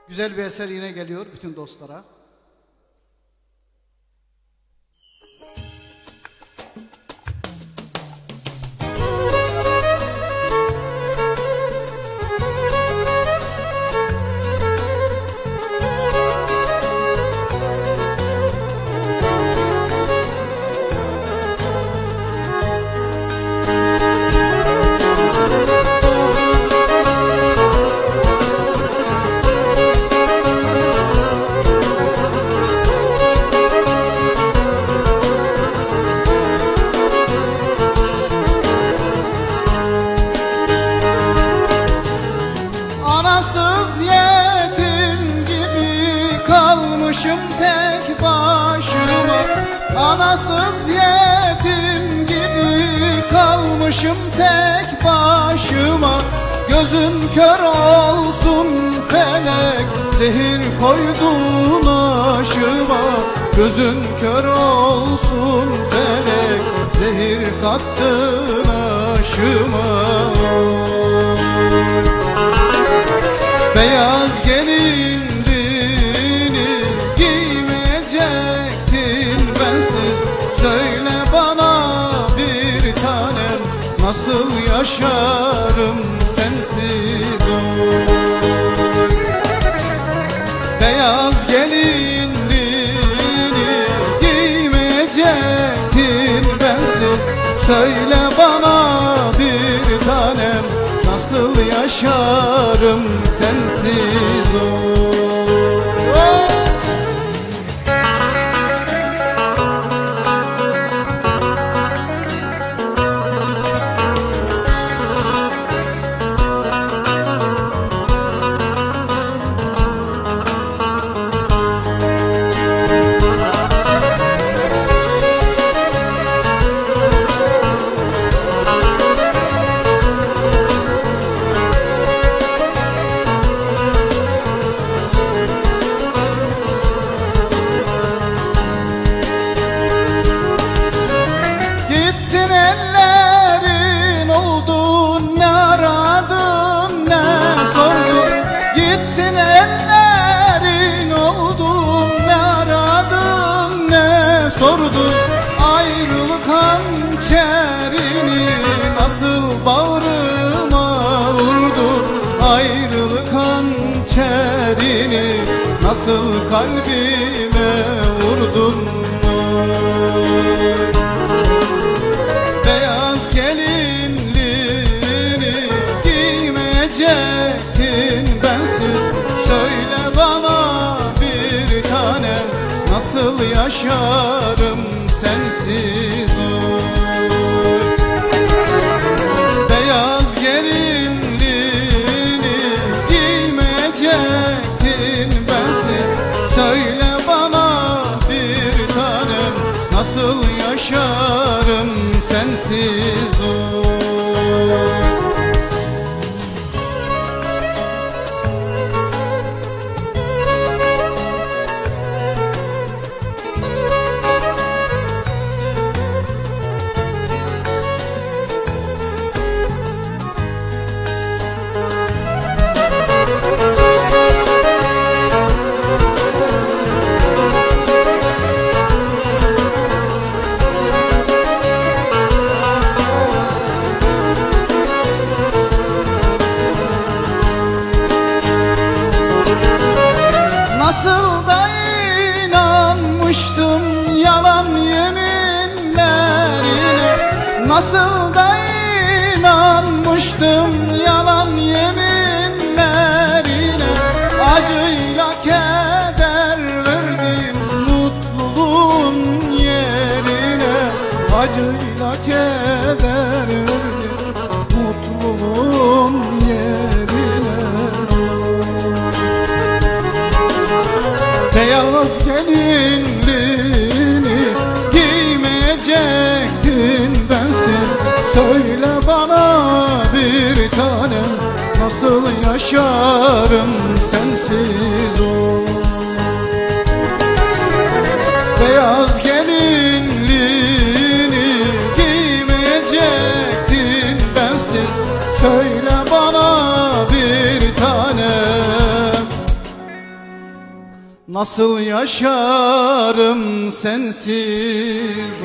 Güzel bir eser yine geliyor bütün dostlara. Anasız yetim gibi kalmışım tek başıma. Anasız yetim gibi kalmışım tek başıma. Gözün kör olsun felek, zehir koydun aşıma. Gözün kör olsun felek, zehir kattın aşıma. Beyaz gelinliğini giymeyecektin bensiz. Söyle bana bir tanem, nasıl yaşarım sensiz oy. Beyaz gelinliğini giymeyecektin bensiz. Söyle bana bir tanem, nasıl yaşarım sensiz oy. Sordu ayrılık hançerini, nasıl bağrıma vurdu. Ayrılık hançerini, nasıl kalbime vurdun. Beyaz gelinliğini giymeyecektin bensiz. Söyle bana bir tanem, nasıl yaşarım sensiz oy. Beyaz gelinliğini giymeyecektin bensiz. Söyle bana bir tanem, nasıl yaşarım sensiz oy. Nasıl da inanmıştım yalan yeminlerine. Nasıl da inanmıştım yalan yeminlerine. Acıyla keder verdim mutluluğun yerine. Acıyla keder verdim mutluluğun yerine. Beyaz gelinliğini giymeyecektin bensiz. Söyle bana bir tanem, nasıl yaşarım sensiz oy. Beyaz gelinliğini giymeyecektin bensiz. Söyle bana bir tanem, nasıl yaşarım sensiz?